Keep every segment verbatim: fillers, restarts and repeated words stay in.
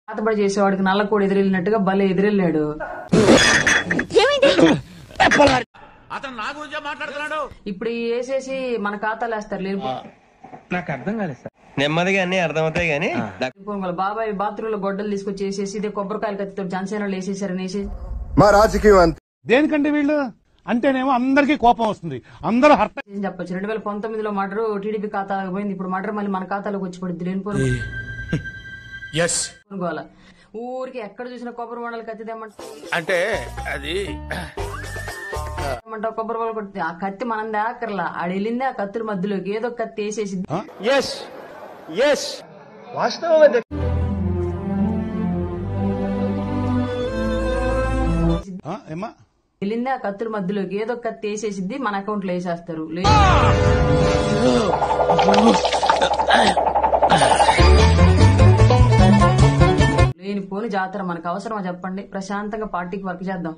పాతబడి చేసేవాడికి నల్ల కూడా ఎదురెళ్ళినట్టుగా భలే ఎదురెళ్ళాడు. ఇప్పుడు వేసేసి మన ఖాతాలు వేస్తారు. లేదు నాకు అర్థం కాలేదు సార్. నెమ్మదిగా అన్ని అర్థమవుతాయి కానీ బాబాయ్ బాత్రూమ్ లో గొడ్డలు తీసుకొచ్చి వేసేసి ఇదే కొబ్బరికాయలు కత్తితో జనసేనలో వేసేసారని వేసి మా రాజకీయం అంతే. దేనికంటే వీళ్ళు అంటేనేమో అందరికీ కోపం వస్తుంది. అందరూ చెప్పొచ్చు. రెండు వేల పంతొమ్మిదిలో మర్డర్ టీడీపీ ఖాతాలో పోయింది. ఇప్పుడు మర్డర్ మళ్ళీ మన ఖాతాలోకి వచ్చి పడుద్ది. లేనిపోను ఊరికి ఎక్కడ చూసినా కొబ్బరి బొండాలు కత్తి తెమ్మంట అంటే అది కొబ్బరి బొండాలు కొట్టి ఆ కత్తి మనం దాకర్లా ఆడ వెళ్ళింది. ఆ కత్తుల మధ్యలోకి ఏదో కత్తి వేసేసి వెళ్ళింది. ఆ కత్తుల మధ్యలోకి ఏదో కత్తి వేసేసిద్ది మన అకౌంట్ లో వేసేస్తారు. లేని పోని జాతర మనకు అవసరమా చెప్పండి? ప్రశాంతంగా పార్టీకి వర్క్ చేద్దాం.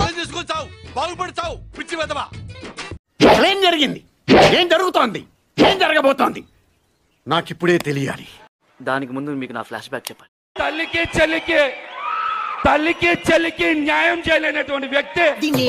ఏం జరిగింది? ఏం జరుగుతోంది? ఏం జరగబోతోంది? నాకిప్పుడే తెలియాలి. దానికి ముందు మీకు నా ఫ్లాష్ బ్యాక్ చెప్పాలి. తల్లికి చెల్లికి తల్లికి చెల్లికి న్యాయం చేయలేనటువంటి వ్యక్తి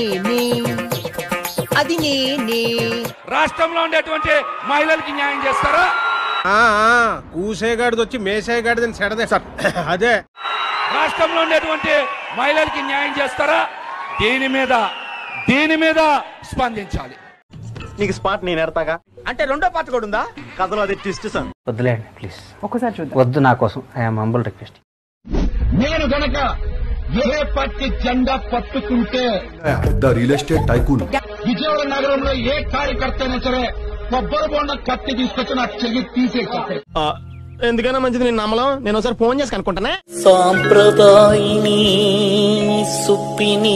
అది నేనే. రాష్ట్రంలో ఉండేటువంటి మహిళలకి న్యాయం చేస్తారా? కూసేగాడిది వచ్చి మేసేగాడిదని సెడదే సార్. అదే రాష్ట్రంలో ఉండేటువంటి మహిళలకి న్యాయం చేస్తారా? దీని మీద దీని మీద స్పందించాలి. నీకు స్పాట్ నేను ఎడతాగా అంటే రెండో పాట కూడా ఉందా కథలో? అది ట్విస్ట్ సార్. వద్దులేండి ప్లీజ్, ఒక్కసారి చూద్దాం. వద్దు, నా కోసం ఐఎమ్ హంబుల్ రిక్వెస్ట్. నేను గనక ఏ పార్టీ జెండా పట్టుకుంటే the real estate tycoon Vijayawada నగరంలో ఏ కార్యకర్త అయినా సరే కొబ్బరి బొండ కత్తి తీసుకొచ్చి నా చెయ్యి తీసేసి ఎందుకైనా మంచిది నేను నమ్మలం. నేను ఒకసారి ఫోన్ చేసి కనుక్కుంటానే. సాంప్రదాయిని సుప్పిని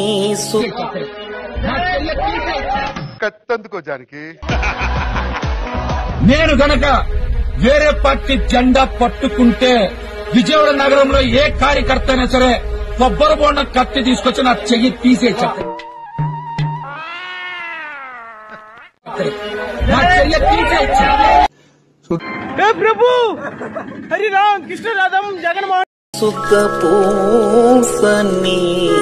కత్తందుకో జానికి. నేను గనక వేరే పార్టీ జెండా పట్టుకుంటే విజయవాడ నగరంలో ఏ కార్యకర్త అయినా సరే కొబ్బరి బొండ కత్తి తీసుకొచ్చి నా చెయ్యి తీసే నా చెయ్యి తీసే ప్రభు హరిరామ్ కృష్ణ రాధం జగన్మోహన్ సుఖపోసని.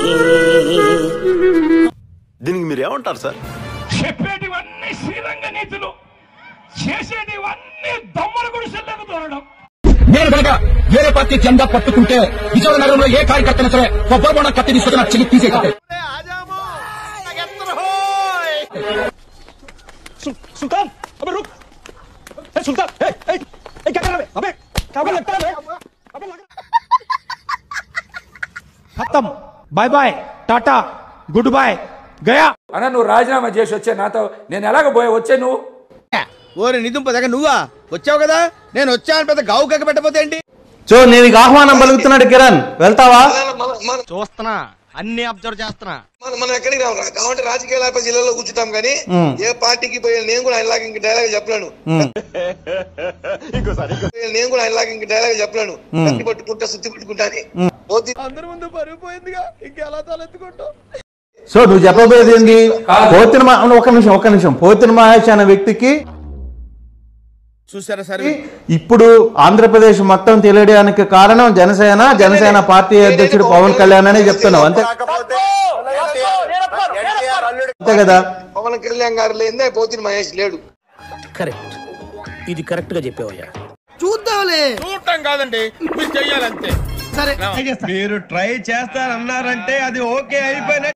దీనికి మీరు ఏమంటారు సార్? చెప్పేటివన్నీ శ్రీరంగ నీతులు, చేసేటివన్నీ దొమ్మల గుడిసెల్లకు తోరడం. నేను కనుక వేరే పార్టీ జెండా పట్టుకుంటే విజయవాడ నగరంలో ఏ కార్యకర్త అయినా సరే కొబ్బరి బొండ కత్తి తీసుకొచ్చి నా చెయ్యి తీసే సుల్తాన్ సుల్తాన్ ఖతం. బాయ్ బాయ్, టాటా, గుడ్ బాయ్, గయా. అన్న నువ్వు రాజీనామా చేసి వచ్చే నాతో నేను ఎలాగ పోయా వచ్చే నువ్వు ఓరే నిదుంప దగ్గర నువ్వా వచ్చావు కదా? నేను వచ్చాను పెద్ద గావు కక్క పెట్టపోతే ఏంటి? సో నేను ఆహ్వానం పలుకుతున్నాడు. కిరణ్ వెళ్తావా? చూస్తున్నా, అన్ని అబ్జర్వ్ చేస్తున్నా. మనం ఎక్కడికి రావాలి కావాలంటే రాజకీయాల జిల్లాలో కూర్చుంటాం కానీ ఏ పార్టీకి పోయి నేను కూడా ఇలాగ ఇంక డైలాగ్ చెప్పలేను. నేను కూడా ఇలాగ ఇంక డైలాగ్ చెప్పలేను. కత్తి పట్టుకుంటా సుత్తి పట్టుకుంటా అందరి ముందు పరుగు పోయిందిగా ఇంకెలా తలెత్తుకుంటాం. సో నువ్వు చెప్పబోయేది ఏంది? పోతిన ఒక నిమిషం ఒక నిమిషం పోతిన మహేష్ అనే వ్యక్తికి చూసారా సార్, ఇప్పుడు ఆంధ్రప్రదేశ్ మొత్తం తెలియడానికి కారణం జనసేన జనసేన పార్టీ అధ్యక్షుడు పవన్ కళ్యాణ్ అని చెప్తున్నావు అంతే అంతే కదా? పవన్ కళ్యాణ్ గారు లేదే పోతిన మహేష్ లేడు. కరెక్ట్, ఇది కరెక్ట్ గా చెప్పావయ్యా. చూద్దాంలే. చూడటం కాదండి, మీరు చెయ్యాలంతే. సరే మీరు ట్రై చేస్తారన్నారంటే అది ఓకే అయిపోయిన